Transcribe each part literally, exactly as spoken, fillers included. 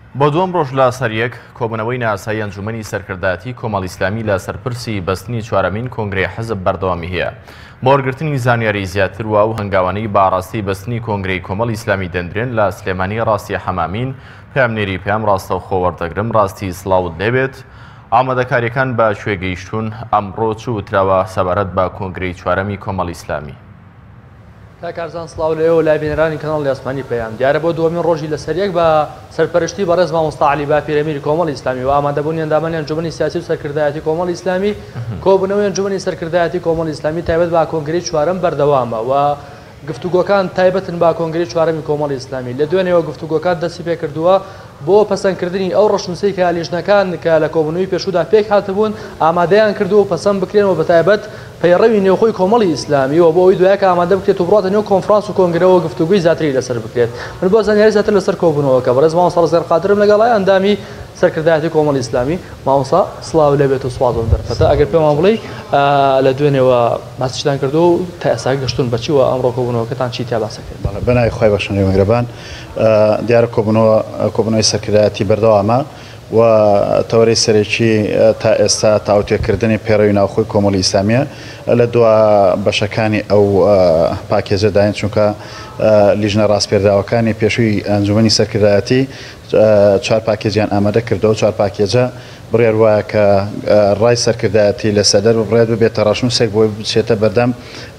بۆ دووەم ڕۆژ لە سەر یەک کۆبوونەوەی ناسایی ئەنجومەنی سەرکردایەتی کۆمەڵی ئیسلامی لە سەرپرسی بەستنی چوارەمین کۆنگرەی حزب بەردەوامی هەیە. بۆ وەرگرتنی زانیاری زیاتر و ئەو هەنگاوانەی باڕاستی بەستنی کۆنگرەی کۆمەڵی ئیسلامی دەندرێن لە سلێمانی ڕاستی حەمامین پامنێری پێم ڕاستەوخۆ وەردەگرم ڕاستی سڵاوت لێبێت. ئامادەکاریەکان بە شوێگەیشتون ئەمڕۆ چوتراوە سەبارەت بە کۆنگرەی چوارەمی کۆمەڵی ئیسلامی. کاکارزان سڵاو لێەوە لای بینەرانی کەناڵی ئاسمانی پێیان دیارە بۆ دووەمین ڕۆژی لە سەر یەک بە سەرپەرشتی بەڕێز مامۆستا عەلی باپیرەمیری کۆمەڵی ئیسلامی و ئامادەبوونی ئەندامانی ئەنجومەنی سیاسی و سەرکردایەتی کۆمەڵی ئیسلامی کۆبوونەوەی ئەنجومەنی سەرکردایەتی کۆمەڵی ئیسلامی تایبەت بە کۆنگرەی چوارەم بەردەوامە و گفتوگۆکان تایبەتن بە کۆنگرەی چوارەمی کۆمەڵی ئیسلامی. لە دوێنێەوە گفتوگۆکان دەستی پێ کردووە بۆ پەسەندکردنی ئەو ڕەشنووسەی کە لیژنەکان کە لە کۆبوونەوەی پێشودا پێک هاتبوون ئامادەیان کردو و پەسەند بکرێنەوە بە تایبەت پەیڕەوی نێوخۆی کۆمەڵی ئیسلامی و بۆ ئەوی دوایە کە ئامادە بکرێت و بڕاتە نێو کۆنفرانس و کۆنگرەوە گفتوگوی زیاتری لەسەر بکرێت. من بۆ زانیاری زیاتر لەسەر کۆبوونەوەکە بەڕێز مامۆستا ڕزگار قادرم لەگەڵای ئەندامی سەرکردایەتی کۆمەڵی ئیسلامی. مامۆستا سڵاو لێبێت و سوپاسم دەرفەتە. ئەگەر پێمان بڵێ لە دوێنێەوە ماسیشتان کردو و تا ئێستا گەشتون بەچیوە ئەمڕۆ کۆبوونەوەکەتان چی تا باسە کرد؟ بەناوی خۆی بەخشندەی میهرەبان دیارە کۆبوونەوە کۆبوونەوەی سەرکردایەتی بەردەوامە و تەوەرەی سەرێکی تا ئێستا تاوتێکردنی پێڕەوی ناوخۆی کۆمەڵی ئیسلامیە لە دوا بەشەکانی ئەو پاکێزەداین چونکە لیژنە ڕاستپێرداوەکانی پێشووی ئەنجومەنی سەرکردایەتی چوار پاکێزیان ئامادە کردەوە. چوار پاکێجە بڕیار وایە کە ڕای سەرکردایەتی لە سەدەر بڕێت بێتە ڕاشنووسێک بۆی بچێتە بەردەم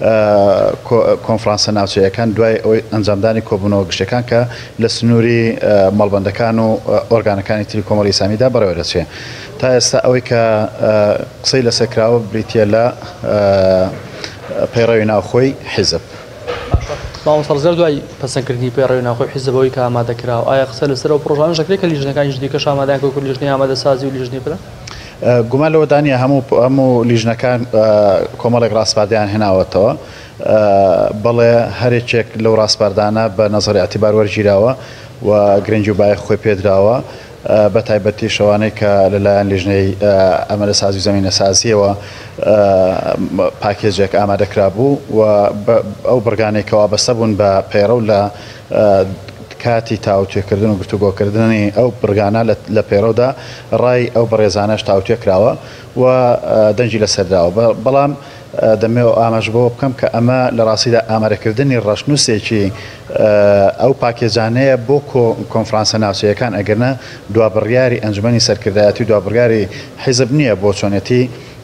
کۆنفرانسە ناوچەیەکان دوای ئەوی ئەنجامدانی کۆبوونەوە گشتەکان کە لە سنووری مەڵبەندەکان و ئۆرگانەکانی تری کۆمەڵی ئیسلامیدا بەڕێوە دەچێت. تا ئێستا ئەوەی کە قسەی لەسەر کراوە بریتە لە پەیڕەوی ناوخۆی حیزب. مامۆستا ڕزگار دوای پەسەندکردنی پەیڕەوی ناوخۆی حیزبەوەی کە ئامادەکراوە ئایا قسە لەسەر ئەو پرۆژانە شەکرێت کە لیژنەکانی دیکەش ئامادەیان کردو لیژنەی ئامادەسازی و لیژنەی پلە؟ گومان لەوە دانیە هەموو هەموو لیژنەکان کۆمەڵێک ڕاستپاردەیان هێناوەتەوە بەڵێ هەرێکێک لەو ڕاستپاردانە بە نەزەری ئەتیبار وەرگیراوە و گرنگی و بای خۆی پێدراوە بە تایبەتی شەوانەی کە لەلایەن لیژنەی ئەمەدەسازی و زەمینەسازیەوە پاکێجێک ئامادەکرا بوو و ئەو بڕگانێکەوە بەستە بوون بە پەیڕەو لە کاتی تاوتێکردن و گفتوگۆکردنی ئەو بڕگانە لە پێڕەودا ڕای ئەو بەڕێزانەش تاوتێکراوە و دەنجی لەسەرداوە. بەڵام دەمەوە ئاماژ بۆ بکەم کە ئەمە لە ڕاستیدا ئامادەکردنی ڕەشنووسێکی ئەو پاکێجانەیە بۆ کۆنفرانسە ناوچەیەکان ئەگەرنە دوابڕیاری ئەنجومەنی سەرکردایەتی و دوابڕیاری حیزب نییە بۆ چۆنێتی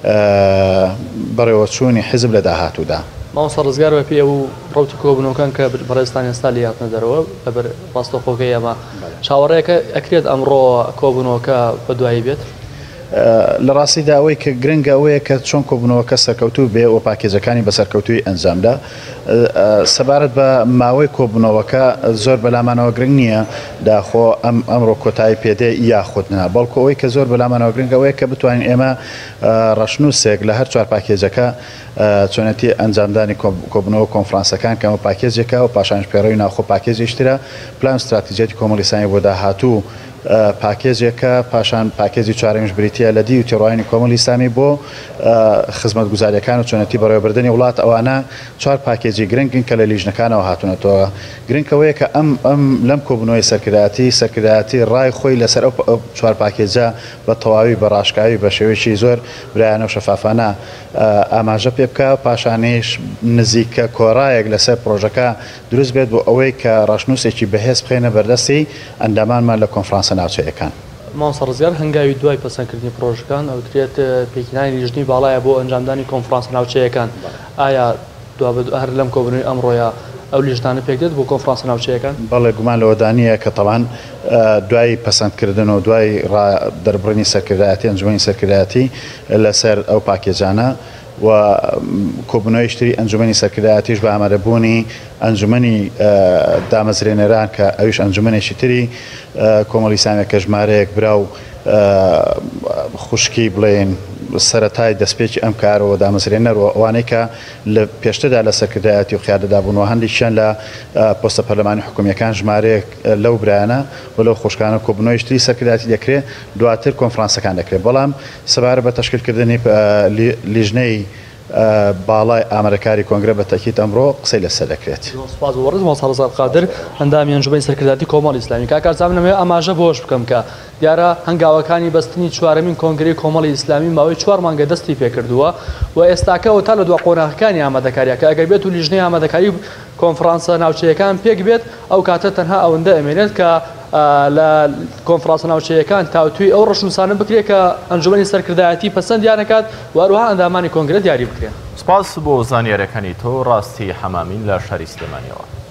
بەڕێوەچوونی حیزب لە داهاتوودا. مامۆستا ڕزگار بە پێ و ڕوتی کۆبوونەوەکان کە بەڕێستان ئێستا لە هاتنە دەرەوە لەبەر ڕاستەوخۆکەی ئەمە چاوەڕێیەکە ئەکرێت ئەمڕۆ کۆبوونەوەکە بە دوایی بێت؟ لە ڕاستیدا ئەوەی کە گرنگە ئەوەیە کە چۆن کۆبوونەوەکە سەرکەوتوو بێ و پاکێجەکانی بە سەرکەوتووی ئەنجامدا سەبارەت بە ماوەی کۆبوونەوەکە زۆر بەلامانەوە گرنگ نییە داخۆ ئەم ئەمڕۆ کۆتایی پێدێ یاخودنا بەڵکو ئەوەی کە زۆر بەلامانەوە گرنگەوەیە کە بتوانین ئێمە ڕەشنووسێک لە هەر چوار پاکێجەکە چۆنەتی ئەنجامدانی کۆبوونەوە کۆنفرانسەکان کەمە پاکێجێکە و پاشانش پێڕەوی ناوخۆ پاکێجیشترە پلان استراتیجێتی کۆمەڵی ئیسلامی بۆ داهاتوو پاکێجێکە پاشان پاکێجی چوارەمیش بریتە لە دی و تێڕۆینی کۆمەڵی ئیسلامی بۆ خزمەتگوزاریەکان و چۆنەتی بەڕێوەبردننی وڵات ئەوانە چوار پاکێجی گرنگن کە لە لیژنەکانەوە هاتوونەتەوە. گرنگەوەیە کە ئەم ئەم لەم کۆبوونەوەی سەرکردایەتی سەرکردایەتی ڕای خۆی لەسەر ئەو چوار پاکێجە بە تەواوی بە ڕاشکاوی بە شێوەیەکی زۆر برایانە و شەفافانە ئاماژە پێ بکە پاشانیش نزیکە کۆڕایەک لەسەر پرۆژەکە دروست بێت بۆ ئەوەی کە ڕاشنووسێکی بەهێز بخێنە بەردەستی ئەندامانمان لە کۆنفرانسە ناوچەیەکان. مامۆستا ڕزگار هەنگاوی دوای پەسەندکردنی پرۆژەکان ئەوترێت پێکهێنانی لیژنی باڵایە بۆ ئەنجامدانی کۆنفرانسە ناوچەیەکان. ئایا هەر لەم کۆبوونەوەی ئەمڕۆیە ئەو لیژنانە پێک دێت بۆ کۆنفرانسە ناوچەیەکان؟ بەڵێ گومان لەوە دانیە کە تەڵان دوای پەسەندکردن و دوای دەربڕنی سەرکردایەتی ئەنجومەنی سەرکردایەتی لەسەر ئەو پاکێجانە و کۆبوونەوەی شتری ئەنجومەنی سەرکردایەتیش بە ئامادەبوونی ئەنجومەنی دامەزرێنەران کە ئەویش ئەنجومەنێکی تری کۆمەڵی ئیسلامی کە ژمارەیەک برا و خوشکی بڵێن سەرەتای دەستپێکی ئەم کارەوە دامەزرێنەرەوە ئەوانەی کە لە پێشتردا لە سەرکردایەتی و خیادەدا بوونەوە هەندێکیان لە پۆستە پەرلەمانی حکوومیەکان ژمارەیەک لەو برایانە و لەو خۆشکانە کۆبوونەوەی شتری سەرکردایەتی دەکرێت دواتر کۆنفرانسەکان دەکرێت. بەڵام سەبارەت بە تەشکیلکردنی لیژنەی باڵای ئامادەکاری کۆنگرە بە تەکیت ئەمڕۆ قسەی لەسەر دەکرێت. سپاس بۆ ڕێز مۆسەڵ قادر ئەندامی ئەنجومەنی سەرکردایەتی کۆمەڵی ئیسلامی. کاکارزانم نەمێ ئاماژە بۆش بکەم کە دیارە هەنگاوەکانی بەستنی چوارەمین کۆنگرەی کۆمەڵی ئیسلامی ماوەی چوار مانگە دەستی پێکردووە و ئێستاکەەوە تا لە دو قۆناغەکانی ئامادەکاریە کە ئەگەر بێت و لیژنەی ئامادەکاری کۆنفرانسە ناوچەیەکان پێک بێت ئەو کاتە تەنها ئەوەندە ئەمێنێت کە لە کۆنفرانسە ناوچەیەکان تاوتوی ئەو ڕەشنووسانە بکرێت کە ئەنجومەنی سەرکردایەتی پەسەندیان نەکات و هەروەها ئەندامانی کۆنگرە دیاری بکرێن. سپاس بۆ زانیاریەکانی تۆ ڕاستی حەمامین لە شاری سلێمانیەوە.